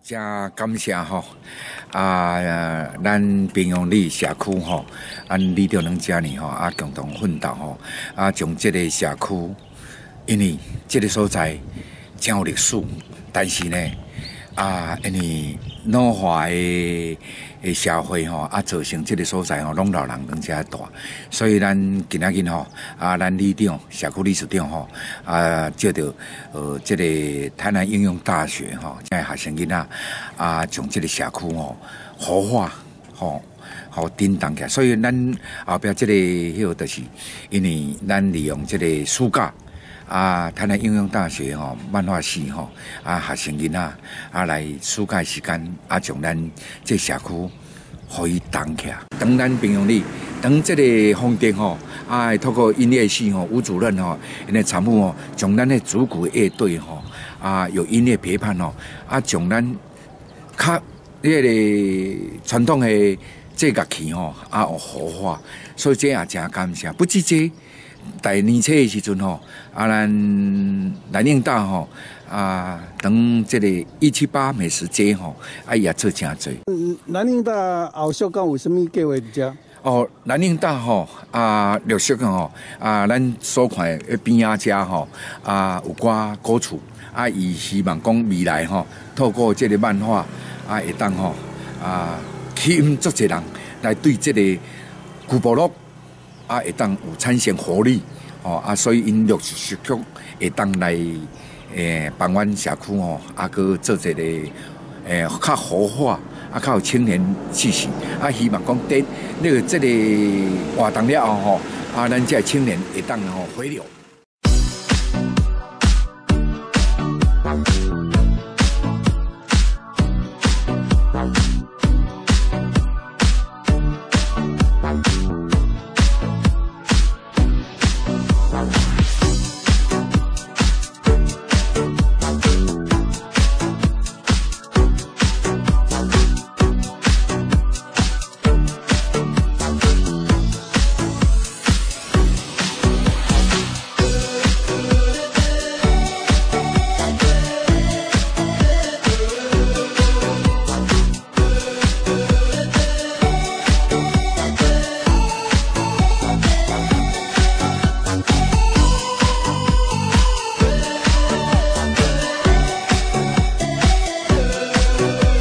真感谢吼咱平阳里社区吼，李长两家呢吼共同奋斗吼，将这个社区，因为这个所在真有历史，但是呢因为老化的社会吼造成这个所在吼拢老人更加大，所以咱今仔日吼咱里长、社区理事长吼接到这个台南应用大学吼，这学生囡仔将这个社区吼活化吼。好叮当起来，所以咱后壁这个就是因为咱利用这个暑假台南应用大学漫画系学生囡仔来暑假时间将咱这社区互伊动起来。当咱平阳里，当这个风电透过音乐系吴主任因为参谋将咱的主鼓乐队有音乐陪伴将咱较迄个传统的这乐器活化，所以这也真感谢。不止这，在年初的时阵咱南宁大当这个178美食街也做真多。 南宁大后续讲有什么计划伫遮？ 南宁大陆续咱所看的边仔遮有寡古厝伊希望讲未来透过这个漫画会当吸引足侪人来对这个古部落会当有产生活力所以因陆续会当来帮阮社区个做一个较活化较有青年气息希望讲等这个活动了后咱这青年会当回流。